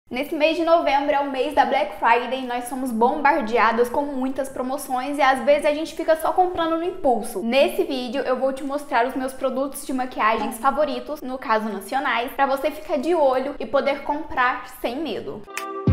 Nesse mês de novembro é o mês da Black Friday, nós somos bombardeadas com muitas promoções e às vezes a gente fica só comprando no impulso. Nesse vídeo eu vou te mostrar os meus produtos de maquiagens favoritos, no caso nacionais, para você ficar de olho e poder comprar sem medo.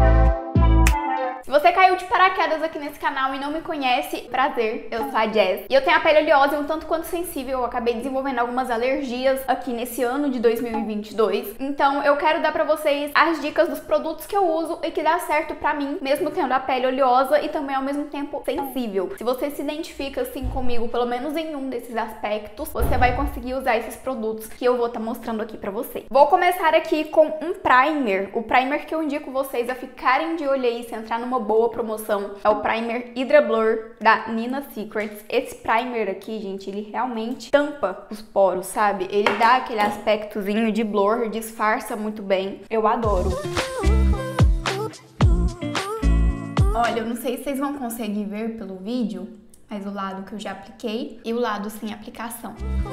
Se você caiu de paraquedas aqui nesse canal e não me conhece, prazer, eu sou a Jess. E eu tenho a pele oleosa e um tanto quanto sensível, eu acabei desenvolvendo algumas alergias aqui nesse ano de 2022. Então eu quero dar pra vocês as dicas dos produtos que eu uso e que dá certo pra mim, mesmo tendo a pele oleosa e também ao mesmo tempo sensível. Se você se identifica assim comigo, pelo menos em um desses aspectos, você vai conseguir usar esses produtos que eu vou estar mostrando aqui pra vocês. Vou começar aqui com um primer. O primer que eu indico vocês a ficarem de olho aí, se entrar numa boa promoção, é o primer Hydra Blur da Nina Secrets. Esse primer aqui, gente, ele realmente tampa os poros, sabe? Ele dá aquele aspectozinho de blur, disfarça muito bem. Eu adoro. Olha, eu não sei se vocês vão conseguir ver pelo vídeo, mas o lado que eu já apliquei e o lado sem aplicação.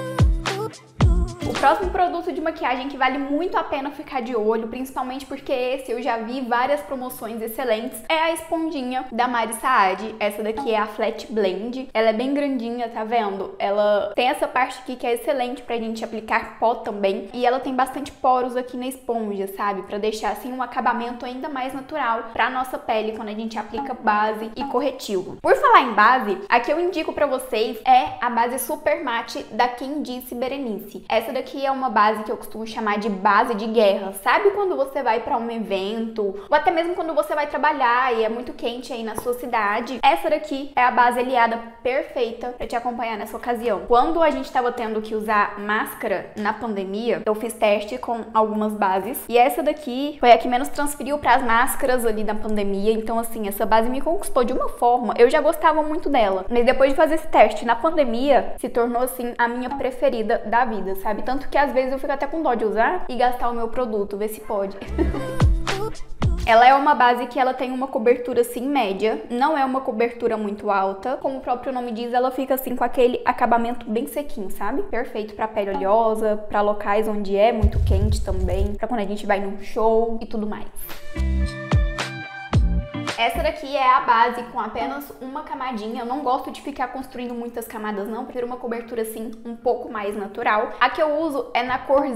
O próximo produto de maquiagem que vale muito a pena ficar de olho, principalmente porque esse eu já vi várias promoções excelentes, é a esponjinha da Mari Saad. Essa daqui é a Flat Blend. Ela é bem grandinha, tá vendo? Ela tem essa parte aqui que é excelente pra gente aplicar pó também. E ela tem bastante poros aqui na esponja, sabe? Pra deixar assim um acabamento ainda mais natural pra nossa pele quando a gente aplica base e corretivo. Por falar em base, a que eu indico pra vocês é a base Super Matte da Quem Disse Berenice. Essa daqui é uma base que eu costumo chamar de base de guerra. Sabe quando você vai pra um evento, ou até mesmo quando você vai trabalhar e é muito quente aí na sua cidade? Essa daqui é a base aliada perfeita pra te acompanhar nessa ocasião. Quando a gente tava tendo que usar máscara na pandemia, eu fiz teste com algumas bases e essa daqui foi a que menos transferiu pras máscaras ali na pandemia. Então assim, essa base me conquistou de uma forma. Eu já gostava muito dela, mas depois de fazer esse teste na pandemia, se tornou assim a minha preferida da vida, sabe? Tanto que às vezes eu fico até com dó de usar e gastar o meu produto, ver se pode. Ela é uma base que ela tem uma cobertura assim média, não é uma cobertura muito alta. Como o próprio nome diz, ela fica assim com aquele acabamento bem sequinho, sabe? Perfeito pra pele oleosa, pra locais onde é muito quente também, pra quando a gente vai num show e tudo mais. Essa daqui é a base com apenas uma camadinha. Eu não gosto de ficar construindo muitas camadas não, prefiro uma cobertura assim um pouco mais natural. A que eu uso é na cor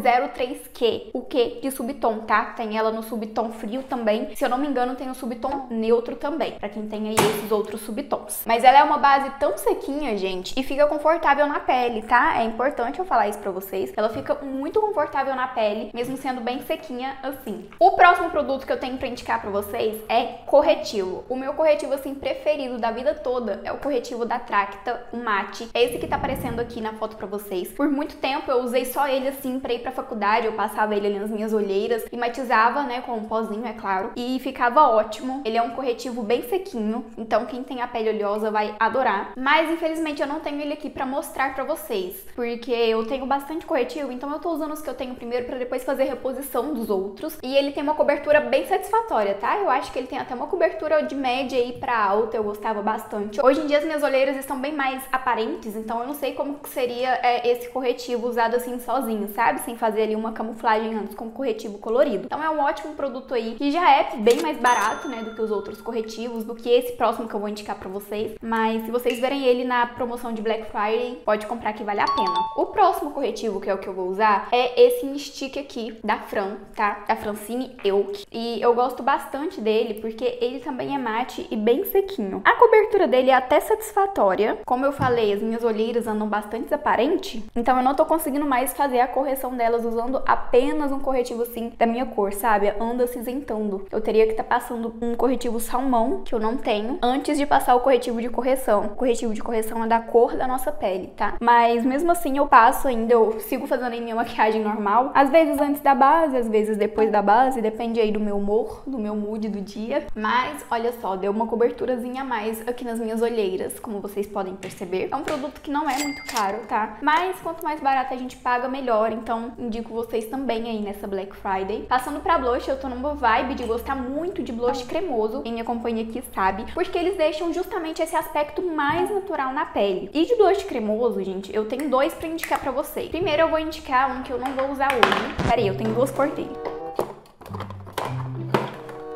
03Q, o Q de subtom, tá? Tem ela no subtom frio também. Se eu não me engano, tem o subtom neutro também, pra quem tem aí esses outros subtons. Mas ela é uma base tão sequinha, gente, e fica confortável na pele, tá? É importante eu falar isso pra vocês. Ela fica muito confortável na pele, mesmo sendo bem sequinha assim. O próximo produto que eu tenho pra indicar pra vocês é corretivo. O meu corretivo assim preferido da vida toda é o corretivo da Tracta, o Mate. É esse que tá aparecendo aqui na foto pra vocês. Por muito tempo eu usei só ele assim pra ir pra faculdade, eu passava ele ali nas minhas olheiras e matizava, né, com um pozinho, é claro, e ficava ótimo. Ele é um corretivo bem sequinho, então quem tem a pele oleosa vai adorar. Mas infelizmente eu não tenho ele aqui pra mostrar pra vocês, porque eu tenho bastante corretivo, então eu tô usando os que eu tenho primeiro pra depois fazer reposição dos outros. E ele tem uma cobertura bem satisfatória, tá? Eu acho que ele tem até uma cobertura de média aí pra alta, eu gostava bastante. Hoje em dia as minhas olheiras estão bem mais aparentes, então eu não sei como que seria esse corretivo usado assim sozinho, sabe? Sem fazer ali uma camuflagem antes com corretivo colorido. Então é um ótimo produto aí, que já é bem mais barato, né, do que os outros corretivos, do que esse próximo que eu vou indicar pra vocês. Mas se vocês verem ele na promoção de Black Friday, pode comprar que vale a pena. O próximo corretivo, que é o que eu vou usar, é esse em stick aqui, da Fran, tá? Da Francine Elk. E eu gosto bastante dele, porque ele também é mate e bem sequinho. A cobertura dele é até satisfatória. Como eu falei, as minhas olheiras andam bastante aparente, então eu não tô conseguindo mais fazer a correção delas usando apenas um corretivo assim da minha cor, sabe? Anda acinzentando. Eu teria que estar passando um corretivo salmão, que eu não tenho, antes de passar o corretivo de correção. O corretivo de correção é da cor da nossa pele, tá? Mas mesmo assim eu passo ainda, eu sigo fazendo aí minha maquiagem normal. Às vezes antes da base, às vezes depois da base, depende aí do meu humor, do meu mood do dia. Mas olha só, deu uma coberturazinha a mais aqui nas minhas olheiras, como vocês podem perceber. É um produto que não é muito caro, tá? Mas quanto mais barato a gente paga, melhor. Então indico vocês também aí nessa Black Friday. Passando pra blush, eu tô numa vibe de gostar muito de blush cremoso. Quem me acompanha aqui sabe, porque eles deixam justamente esse aspecto mais natural na pele. E de blush cremoso, gente, eu tenho dois pra indicar pra vocês. Primeiro eu vou indicar um que eu não vou usar hoje. Peraí, eu tenho duas cores dele.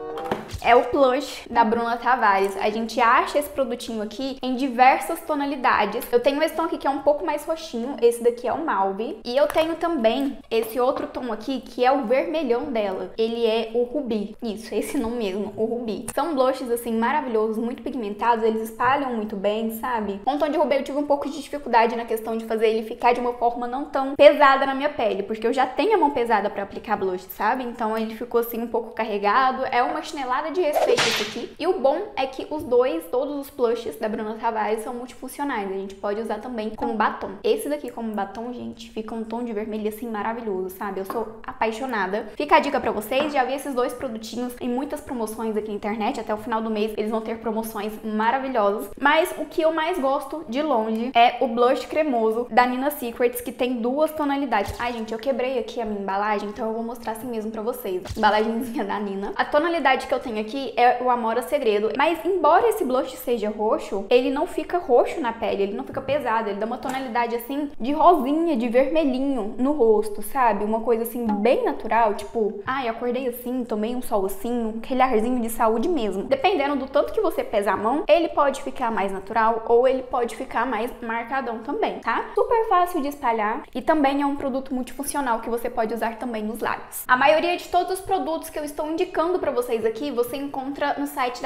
é o Blush da Bruna Tavares. A gente acha esse produtinho aqui em diversas tonalidades. Eu tenho esse tom aqui que é um pouco mais roxinho, esse daqui é o Mauve. E eu tenho também esse outro tom aqui que é o vermelhão dela. Ele é o Rubi. Isso, esse nome mesmo, o Rubi. São blushes assim maravilhosos, muito pigmentados, eles espalham muito bem, sabe? Com o tom de Rubi eu tive um pouco de dificuldade na questão de fazer ele ficar de uma forma não tão pesada na minha pele, porque eu já tenho a mão pesada pra aplicar blush, sabe? Então ele ficou assim um pouco carregado. É uma chinelada de respeito esse aqui. E o bom é que todos os blushes da Bruna Tavares são multifuncionais. A gente pode usar também como batom. Esse daqui como batom, gente, fica um tom de vermelho assim maravilhoso, sabe? Eu sou apaixonada. Fica a dica pra vocês, já vi esses dois produtinhos em muitas promoções aqui na internet. Até o final do mês eles vão ter promoções maravilhosas. Mas o que eu mais gosto de longe é o blush cremoso da Nina Secrets, que tem duas tonalidades. Ai, gente, eu quebrei aqui a minha embalagem, então eu vou mostrar assim mesmo pra vocês. Embalagenzinha da Nina. A tonalidade que eu tenho aqui é o Amora Segredo. Mas embora esse blush seja roxo, ele não fica roxo na pele, ele não fica pesado. Ele dá uma tonalidade assim de rosinha, de vermelhinho no rosto, sabe? Uma coisa assim bem natural, tipo, ai, acordei assim, tomei um sol assim, aquele arzinho de saúde mesmo. Dependendo do tanto que você pesa a mão, ele pode ficar mais natural ou ele pode ficar mais marcadão também, tá? Super fácil de espalhar e também é um produto multifuncional que você pode usar também nos lábios. A maioria de todos os produtos que eu estou indicando pra vocês aqui, você encontra no site da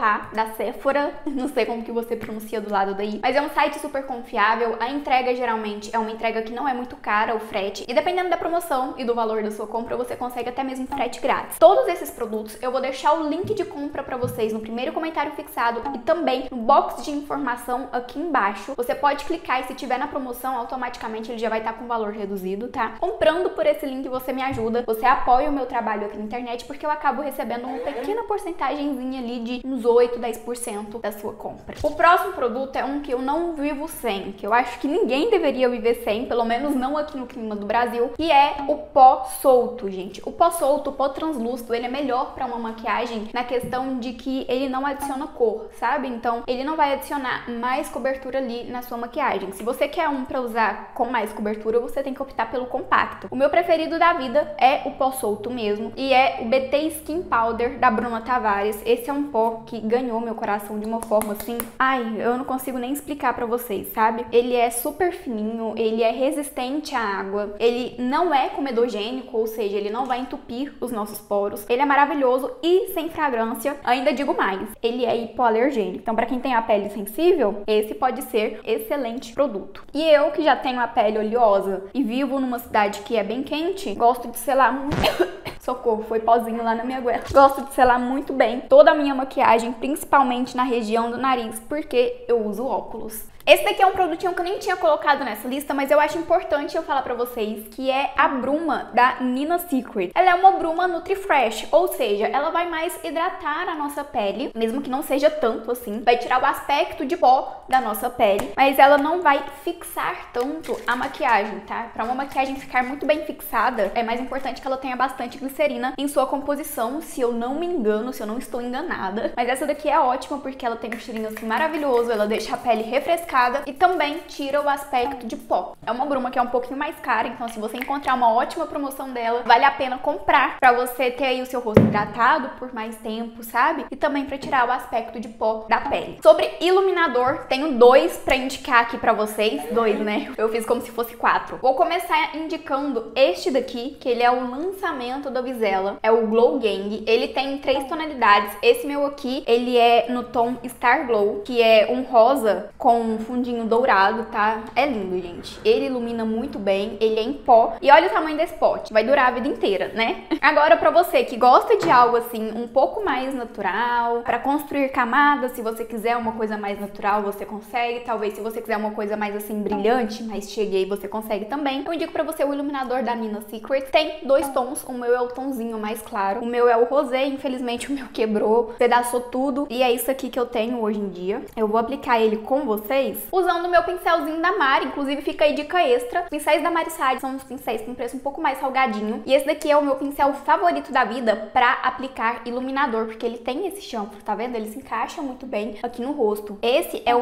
Sephora, não sei como que você pronuncia do lado daí, mas é um site super confiável. A entrega geralmente é uma entrega que não é muito cara, o frete, e dependendo da promoção e do valor da sua compra, você consegue até mesmo frete grátis. Todos esses produtos eu vou deixar o link de compra pra vocês no primeiro comentário fixado e também no box de informação aqui embaixo. Você pode clicar e se tiver na promoção, automaticamente ele já vai estar com valor reduzido, tá? Comprando por esse link você me ajuda, você apoia o meu trabalho aqui na internet, porque eu acabo recebendo uma pequena porcentagemzinha ali de uns 8, 10% da sua compra. O próximo produto é um que eu não vivo sem, que eu acho que ninguém deveria viver sem, pelo menos não aqui no clima do Brasil, que é o pó solto, gente. O pó solto, o pó translúcido, ele é melhor pra uma maquiagem na questão de que ele não adiciona cor, sabe? Então, ele não vai adicionar mais cobertura ali na sua maquiagem. Se você quer um pra usar com mais cobertura, você tem que optar pelo compacto. O meu preferido da vida é o pó solto mesmo, e é o BT Skin Powder da Bruna Tavares. Esse é um pó que ganhou meu coração de uma forma assim, ai, eu não consigo nem explicar pra vocês, sabe? Ele é super fininho, ele é resistente à água, ele não é comedogênico, ou seja, ele não vai entupir os nossos poros, ele é maravilhoso e sem fragrância. Ainda digo mais, ele é hipoalergênico, então pra quem tem a pele sensível, esse pode ser excelente produto. E eu, que já tenho a pele oleosa e vivo numa cidade que é bem quente, gosto de selar muito... Socorro, foi pozinho lá na minha goela. Gosto de selar muito bem toda a minha maquiagem, principalmente na região do nariz, porque eu uso óculos. Esse daqui é um produtinho que eu nem tinha colocado nessa lista, mas eu acho importante eu falar pra vocês, que é a bruma da Nina Secret. Ela é uma bruma Nutri-Fresh, ou seja, ela vai mais hidratar a nossa pele, mesmo que não seja tanto assim. Vai tirar o aspecto de pó da nossa pele, mas ela não vai fixar tanto a maquiagem, tá? Pra uma maquiagem ficar muito bem fixada, é mais importante que ela tenha bastante glicerina em sua composição, se eu não me engano, se eu não estou enganada. Mas essa daqui é ótima porque ela tem um cheirinho assim maravilhoso, ela deixa a pele refrescada e também tira o aspecto de pó. É uma bruma que é um pouquinho mais cara, então se você encontrar uma ótima promoção dela, vale a pena comprar pra você ter aí o seu rosto hidratado por mais tempo, sabe? E também pra tirar o aspecto de pó da pele. Sobre iluminador, tenho dois pra indicar aqui pra vocês. Dois, né? Eu fiz como se fosse 4. Vou começar indicando este daqui, que ele é o lançamento da Vizela. É o Glow Gang. Ele tem 3 tonalidades. Esse meu aqui, ele é no tom Star Glow, que é um rosa com um fundinho dourado, tá? É lindo, gente. Ele ilumina muito bem, ele é em pó. E olha o tamanho desse pote, vai durar a vida inteira, né? Agora, pra você que gosta de algo assim, um pouco mais natural, pra construir camadas, se você quiser uma coisa mais natural, você consegue. Talvez se você quiser uma coisa mais assim, brilhante, mais cheguei, você consegue também. Eu indico pra você o iluminador da Nina Secret. Tem 2 tons, o meu é o tonzinho mais claro, o meu é o rosé, infelizmente o meu quebrou, pedaçou tudo. E é isso aqui que eu tenho hoje em dia. Eu vou aplicar ele com vocês usando o meu pincelzinho da Mari, inclusive fica aí dica extra. Os pincéis da Mari Sade são uns pincéis com preço um pouco mais salgadinho. E esse daqui é o meu pincel favorito da vida pra aplicar iluminador, porque ele tem esse chanfro, tá vendo? Ele se encaixa muito bem aqui no rosto. Esse é o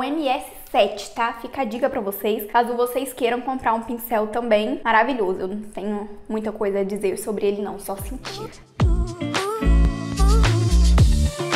MS7, tá? Fica a dica pra vocês, caso vocês queiram comprar um pincel também maravilhoso. Eu não tenho muita coisa a dizer sobre ele não, só sentir.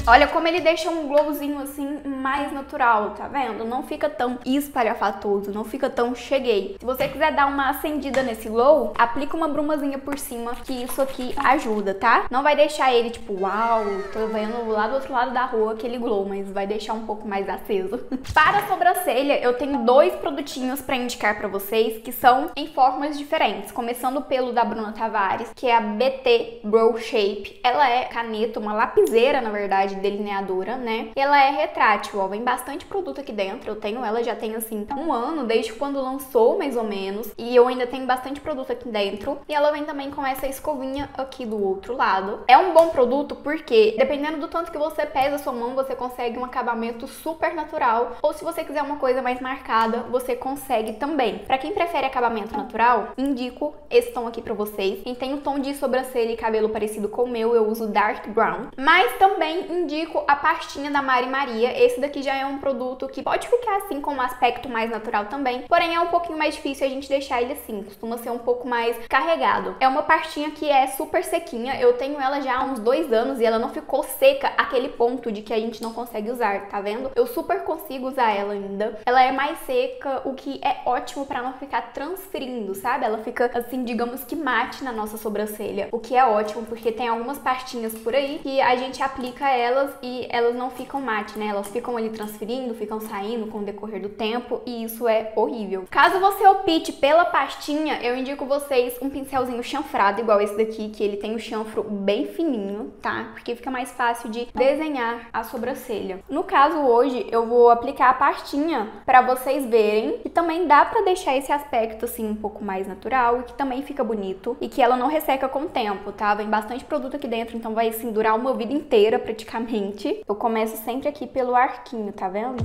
Olha como ele deixa um glowzinho assim mais natural, tá vendo? Não fica tão espalhafatoso, não fica tão cheguei. Se você quiser dar uma acendida nesse glow, aplica uma brumazinha por cima, que isso aqui ajuda, tá? Não vai deixar ele tipo, uau, tô vendo lá do outro lado da rua aquele glow, mas vai deixar um pouco mais aceso. Para a sobrancelha, eu tenho 2 produtinhos pra indicar pra vocês, que são em formas diferentes. Começando pelo da Bruna Tavares, que é a BT Brow Shape. Ela é caneta, uma lapiseira, na verdade, delineadora, né? E ela é retrátil, ó, vem bastante produto aqui dentro. Eu tenho ela já tem, assim, um ano, desde quando lançou, mais ou menos. E eu ainda tenho bastante produto aqui dentro. E ela vem também com essa escovinha aqui do outro lado. É um bom produto porque, dependendo do tanto que você pesa a sua mão, você consegue um acabamento super natural. Ou se você quiser uma coisa mais marcada, você consegue também. Pra quem prefere acabamento natural, indico esse tom aqui pra vocês. Quem tem um tom de sobrancelha e cabelo parecido com o meu, eu uso Dark Brown. Mas também indico a pastinha da Mari Maria. Esse daqui já é um produto que pode ficar assim com um aspecto mais natural também, porém é um pouquinho mais difícil a gente deixar ele assim, costuma ser um pouco mais carregado. É uma pastinha que é super sequinha, eu tenho ela já há uns 2 anos e ela não ficou seca aquele ponto de que a gente não consegue usar, tá vendo? Eu super consigo usar ela ainda. Ela é mais seca, o que é ótimo pra não ficar transferindo, sabe? Ela fica assim, digamos que mate na nossa sobrancelha, o que é ótimo porque tem algumas pastinhas por aí que a gente aplica elas e elas não ficam mate, né? Elas ficam ali transferindo, ficam saindo com o decorrer do tempo e isso é horrível. Caso você opte pela pastinha, eu indico vocês um pincelzinho chanfrado, igual esse daqui, que ele tem o chanfro bem fininho, tá? Porque fica mais fácil de desenhar a sobrancelha. No caso, hoje, eu vou aplicar a pastinha pra vocês verem que também dá pra deixar esse aspecto, assim, um pouco mais natural e que também fica bonito e que ela não resseca com o tempo, tá? Vem bastante produto aqui dentro, então vai, assim, durar uma vida inteira, praticamente. Eu começo sempre aqui pelo arquinho, tá vendo?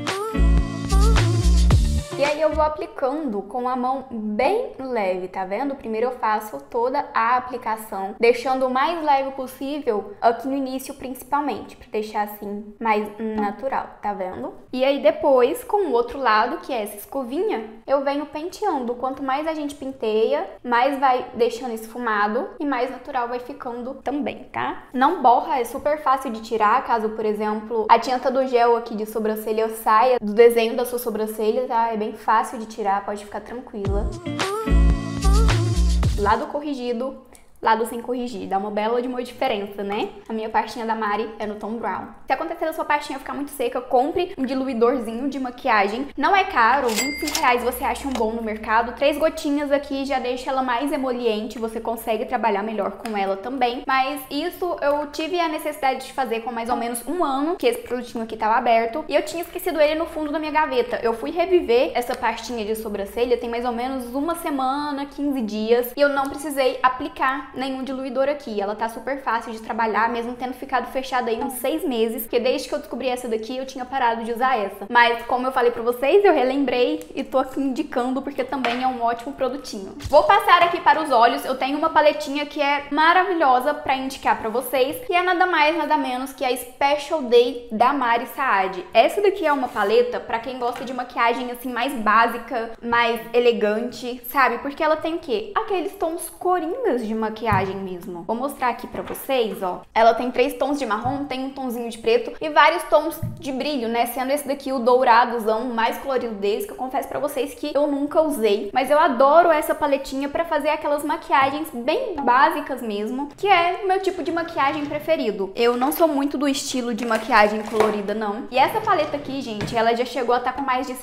E aí eu vou aplicando com a mão bem leve, tá vendo? Primeiro eu faço toda a aplicação, deixando o mais leve possível aqui no início principalmente, pra deixar assim mais natural, tá vendo? E aí depois, com o outro lado, que é essa escovinha, eu venho penteando. Quanto mais a gente penteia, mais vai deixando esfumado e mais natural vai ficando também, tá? Não borra, é super fácil de tirar, caso, por exemplo, a tinta do gel aqui de sobrancelha saia do desenho da sua sobrancelha, tá? É bem fácil de tirar, pode ficar tranquila. Lado corrigido, lado sem corrigir, dá uma bela de uma diferença, né? A minha pastinha da Mari é no tom brown. Se acontecer da sua pastinha ficar muito seca, compre um diluidorzinho de maquiagem. Não é caro, R$25 você acha um bom no mercado. 3 gotinhas aqui já deixa ela mais emoliente, você consegue trabalhar melhor com ela também. Mas isso eu tive a necessidade de fazer com mais ou menos um ano, que esse produtinho aqui tava aberto, e eu tinha esquecido ele no fundo da minha gaveta. Eu fui reviver essa pastinha de sobrancelha tem mais ou menos uma semana, 15 dias, e eu não precisei aplicar nenhum diluidor aqui. Ela tá super fácil de trabalhar, mesmo tendo ficado fechada aí uns 6 meses, porque desde que eu descobri essa daqui, eu tinha parado de usar essa. Mas como eu falei pra vocês, eu relembrei e tô aqui indicando, porque também é um ótimo produtinho. Vou passar aqui para os olhos, eu tenho uma paletinha que é maravilhosa pra indicar pra vocês, que é nada mais, nada menos que a Special Day da Mari Saad. Essa daqui é uma paleta pra quem gosta de maquiagem assim mais básica, mais elegante, sabe? Porque ela tem o quê? Aqueles tons coringas de maquiagem mesmo. Vou mostrar aqui pra vocês, ó. Ela tem 3 tons de marrom, tem um tonzinho de preto e vários tons de brilho, né? Sendo esse daqui o douradozão mais colorido deles, que eu confesso pra vocês que eu nunca usei. Mas eu adoro essa paletinha pra fazer aquelas maquiagens bem básicas mesmo, que é o meu tipo de maquiagem preferido. Eu não sou muito do estilo de maquiagem colorida, não. E essa paleta aqui, gente, ela já chegou a estar com mais de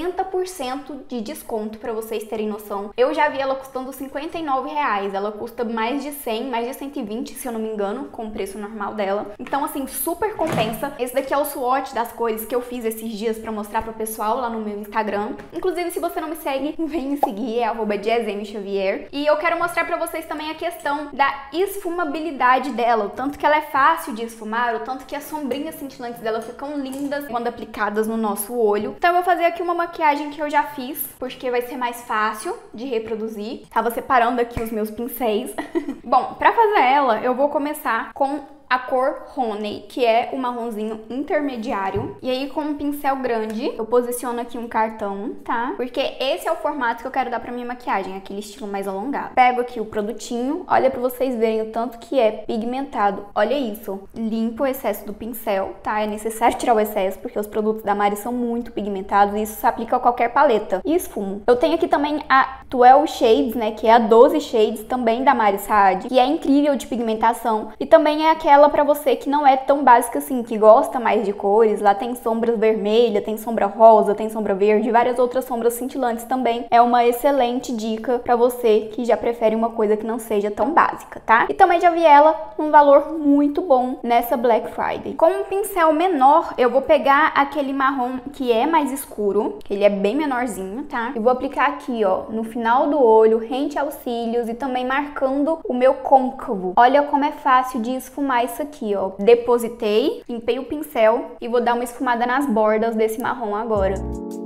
60% de desconto, pra vocês terem noção. Eu já vi ela custando R$59. Ela custa mais de 100, mais de 120, se eu não me engano, com o preço normal dela. Então, assim, super compensa. Esse daqui é o swatch das cores que eu fiz esses dias pra mostrar pro pessoal lá no meu Instagram. Inclusive, se você não me segue, vem me seguir, é @JSMXavier. E eu quero mostrar pra vocês também a questão da esfumabilidade dela, o tanto que ela é fácil de esfumar, o tanto que as sombrinhas cintilantes dela ficam lindas quando aplicadas no nosso olho. Então, eu vou fazer aqui uma maquiagem que eu já fiz, porque vai ser mais fácil de reproduzir. Tava separando aqui os meus pincéis. Bom, pra fazer ela, eu vou começar com a cor Honey, que é o marronzinho intermediário. E aí com um pincel grande, eu posiciono aqui um cartão, tá? Porque esse é o formato que eu quero dar pra minha maquiagem, aquele estilo mais alongado. Pego aqui o produtinho, olha pra vocês verem o tanto que é pigmentado. Olha isso. Limpo o excesso do pincel, tá? É necessário tirar o excesso, porque os produtos da Mari são muito pigmentados e isso se aplica a qualquer paleta. E esfumo. Eu tenho aqui também a 12 Shades, né? Que é a 12 Shades, também da Mari Saad, que é incrível de pigmentação. E também é aquela pra você que não é tão básica assim, que gosta mais de cores. Lá tem sombras vermelha, tem sombra rosa, tem sombra verde, várias outras sombras cintilantes também. É uma excelente dica pra você que já prefere uma coisa que não seja tão básica, tá? E também já vi ela num valor muito bom nessa Black Friday. Com um pincel menor, eu vou pegar aquele marrom que é mais escuro, que ele é bem menorzinho, tá? E vou aplicar aqui, ó, no final do olho, rente aos cílios e também marcando o meu côncavo. Olha como é fácil de esfumar isso aqui, ó. Depositei, limpei o pincel e vou dar uma esfumada nas bordas desse marrom agora.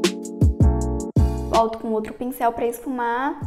Volto com outro pincel pra esfumar.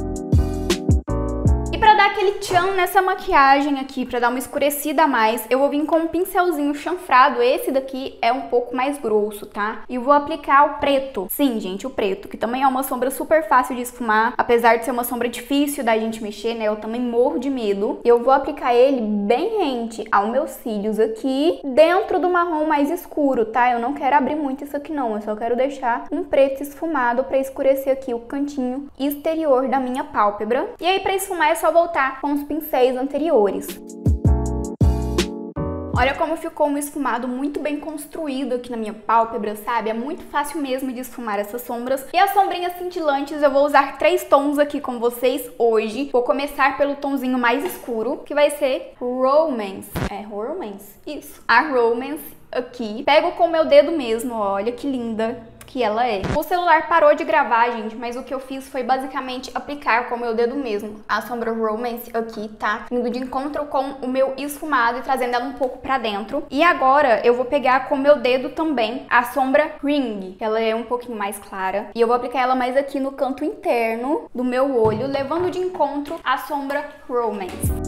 E pra dar aquele tchan nessa maquiagem aqui, pra dar uma escurecida a mais, eu vou vir com um pincelzinho chanfrado. Esse daqui é um pouco mais grosso, tá? E vou aplicar o preto. Sim, gente, o preto, que também é uma sombra super fácil de esfumar. Apesar de ser uma sombra difícil da gente mexer, né? Eu também morro de medo. Eu vou aplicar ele bem rente aos meus cílios aqui, dentro do marrom mais escuro, tá? Eu não quero abrir muito isso aqui não, eu só quero deixar um preto esfumado pra escurecer aqui o cantinho exterior da minha pálpebra. E aí pra esfumar é só voltar com os pincéis anteriores. Olha como ficou um esfumado muito bem construído aqui na minha pálpebra, sabe? É muito fácil mesmo de esfumar essas sombras. E as sombrinhas cintilantes eu vou usar 3 tons aqui com vocês hoje. Vou começar pelo tomzinho mais escuro, que vai ser Romance. É Romance? Isso. A Romance aqui. Pego com o meu dedo mesmo, olha que linda que ela é. O celular parou de gravar, gente, mas o que eu fiz foi basicamente aplicar com o meu dedo mesmo a sombra Romance aqui, tá? Indo de encontro com o meu esfumado e trazendo ela um pouco pra dentro. E agora eu vou pegar com o meu dedo também a sombra Ring, que ela é um pouquinho mais clara. E eu vou aplicar ela mais aqui no canto interno do meu olho, levando de encontro a sombra Romance.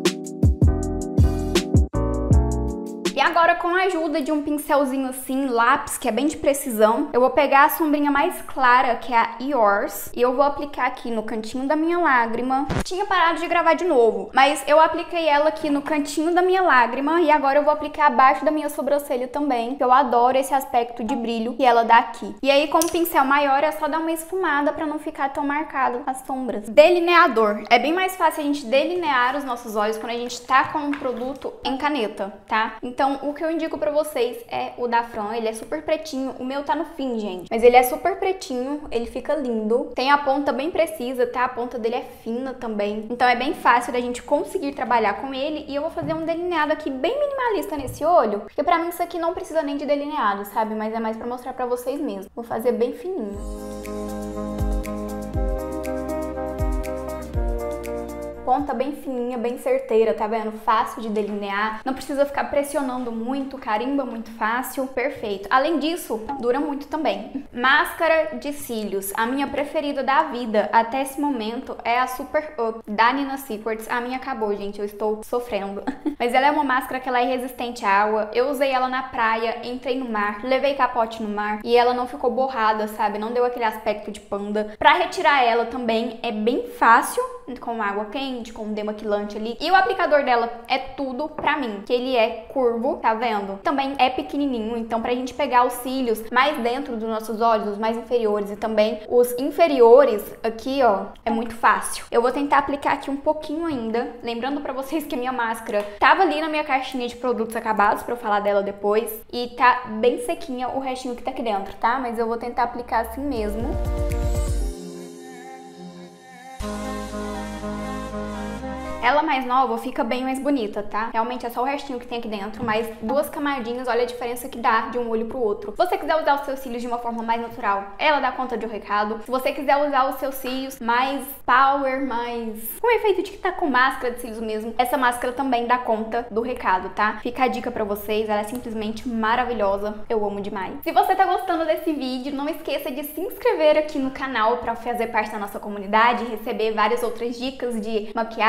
E agora, com a ajuda de um pincelzinho assim, lápis, que é bem de precisão, eu vou pegar a sombrinha mais clara, que é a Yours, e eu vou aplicar aqui no cantinho da minha lágrima. Tinha parado de gravar de novo, mas eu apliquei ela aqui no cantinho da minha lágrima e agora eu vou aplicar abaixo da minha sobrancelha também, que eu adoro esse aspecto de brilho que ela dá aqui. E aí, com o pincel maior, é só dar uma esfumada pra não ficar tão marcado as sombras. Delineador. É bem mais fácil a gente delinear os nossos olhos quando a gente tá com um produto em caneta, tá? Então, o que eu indico pra vocês é o da Fran. Ele é super pretinho. O meu tá no fim, gente. Mas ele é super pretinho. Ele fica lindo. Tem a ponta bem precisa, tá? A ponta dele é fina também. Então é bem fácil da gente conseguir trabalhar com ele. E eu vou fazer um delineado aqui bem minimalista nesse olho. Porque pra mim isso aqui não precisa nem de delineado, sabe? Mas é mais pra mostrar pra vocês mesmo. Vou fazer bem fininho. Ponta bem fininha, bem certeira, tá vendo? Fácil de delinear, não precisa ficar pressionando muito, carimba muito fácil, perfeito. Além disso, dura muito também. Máscara de cílios, a minha preferida da vida até esse momento é a Super Up da Nina Secrets. A minha acabou, gente, eu estou sofrendo. Mas ela é uma máscara que ela é resistente à água. Eu usei ela na praia, entrei no mar, levei capote no mar e ela não ficou borrada, sabe? Não deu aquele aspecto de panda. Pra retirar ela também é bem fácil, com água quente, com um demaquilante ali. E o aplicador dela é tudo pra mim, que ele é curvo, tá vendo? Também é pequenininho, então pra gente pegar os cílios mais dentro dos nossos olhos, os mais inferiores e também os inferiores aqui, ó, é muito fácil. Eu vou tentar aplicar aqui um pouquinho ainda, lembrando pra vocês que a minha máscara tava ali na minha caixinha de produtos acabados, pra eu falar dela depois, e tá bem sequinha o restinho que tá aqui dentro, tá? Mas eu vou tentar aplicar assim mesmo. Ela mais nova fica bem mais bonita, tá? Realmente é só o restinho que tem aqui dentro, mas 2 camadinhas, olha a diferença que dá de um olho pro outro. Se você quiser usar os seus cílios de uma forma mais natural, ela dá conta de um recado. Se você quiser usar os seus cílios mais power, mais com efeito de que tá com máscara de cílios mesmo, essa máscara também dá conta do recado, tá? Fica a dica pra vocês, ela é simplesmente maravilhosa, eu amo demais. Se você tá gostando desse vídeo, não esqueça de se inscrever aqui no canal pra fazer parte da nossa comunidade e receber várias outras dicas de maquiagem, de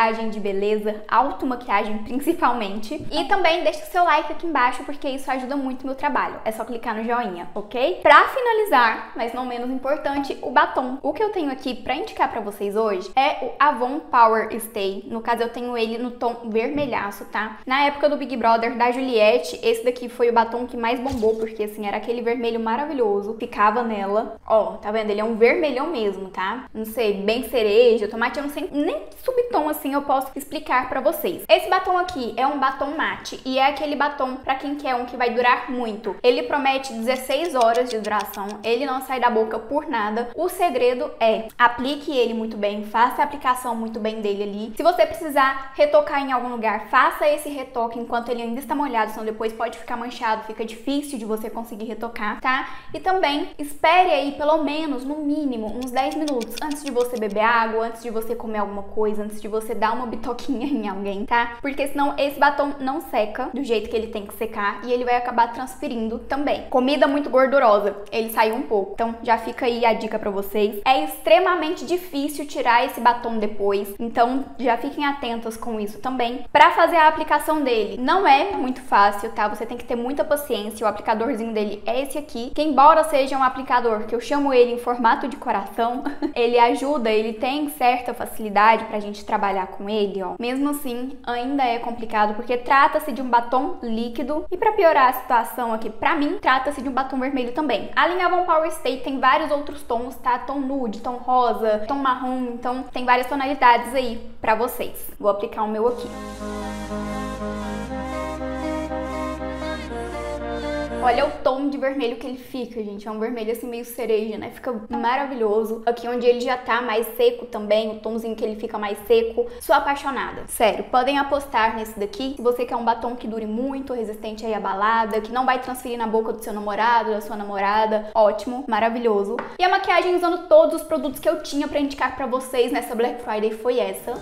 beleza, automaquiagem principalmente. E também deixa o seu like aqui embaixo, porque isso ajuda muito o meu trabalho. É só clicar no joinha, ok? Pra finalizar, mas não menos importante, o batom. O que eu tenho aqui pra indicar pra vocês hoje é o Avon Power Stay. No caso, eu tenho ele no tom vermelhaço, tá? Na época do Big Brother da Juliette, esse daqui foi o batom que mais bombou, porque assim, era aquele vermelho maravilhoso, ficava nela. Ó, tá vendo? Ele é um vermelhão mesmo, tá? Não sei, bem cereja, tomate, eu não sei nem subtom assim eu posso explicar pra vocês. Esse batom aqui é um batom mate e é aquele batom pra quem quer um que vai durar muito. Ele promete 16 horas de duração, ele não sai da boca por nada. O segredo é aplique ele muito bem, faça a aplicação muito bem dele ali. Se você precisar retocar em algum lugar, faça esse retoque enquanto ele ainda está molhado, senão depois pode ficar manchado, fica difícil de você conseguir retocar, tá? E também espere aí pelo menos, no mínimo, uns 10 minutos antes de você beber água, antes de você comer alguma coisa, antes de você dar uma bitoquinha em alguém, tá? Porque senão esse batom não seca do jeito que ele tem que secar e ele vai acabar transferindo também. Comida muito gordurosa, ele saiu um pouco. Então já fica aí a dica pra vocês. É extremamente difícil tirar esse batom depois, então já fiquem atentas com isso também. Pra fazer a aplicação dele, não é muito fácil, tá? Você tem que ter muita paciência. O aplicadorzinho dele é esse aqui, que embora seja um aplicador que eu chamo ele em formato de coração, ele ajuda, ele tem certa facilidade pra gente trabalhar com ele, ó. Mesmo assim, ainda é complicado, porque trata-se de um batom líquido e pra piorar a situação aqui, pra mim, trata-se de um batom vermelho também. A linha Avon Power Stay tem vários outros tons, tá? Tom nude, tom rosa, tom marrom, então tem várias tonalidades aí pra vocês. Vou aplicar o meu aqui. Olha o tom de vermelho que ele fica, gente. É um vermelho assim meio cereja, né? Fica maravilhoso. Aqui onde ele já tá mais seco também, o tomzinho que ele fica mais seco. Sou apaixonada. Sério, podem apostar nesse daqui. Se você quer um batom que dure muito, resistente aí à balada, que não vai transferir na boca do seu namorado, da sua namorada, ótimo, maravilhoso. E a maquiagem usando todos os produtos que eu tinha pra indicar pra vocês nessa Black Friday foi essa.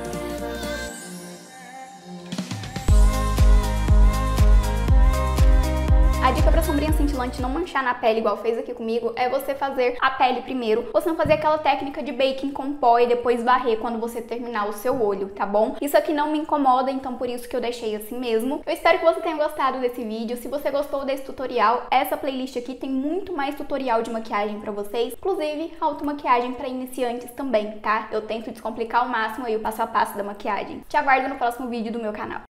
A dica pra sombrinha cintilante não manchar na pele igual fez aqui comigo é você fazer a pele primeiro, você não fazer aquela técnica de baking com pó e depois varrer quando você terminar o seu olho, tá bom? Isso aqui não me incomoda, então por isso que eu deixei assim mesmo. Eu espero que você tenha gostado desse vídeo. Se você gostou desse tutorial, essa playlist aqui tem muito mais tutorial de maquiagem pra vocês, inclusive automaquiagem pra iniciantes também, tá? Eu tento descomplicar ao máximo aí o passo a passo da maquiagem. Te aguardo no próximo vídeo do meu canal.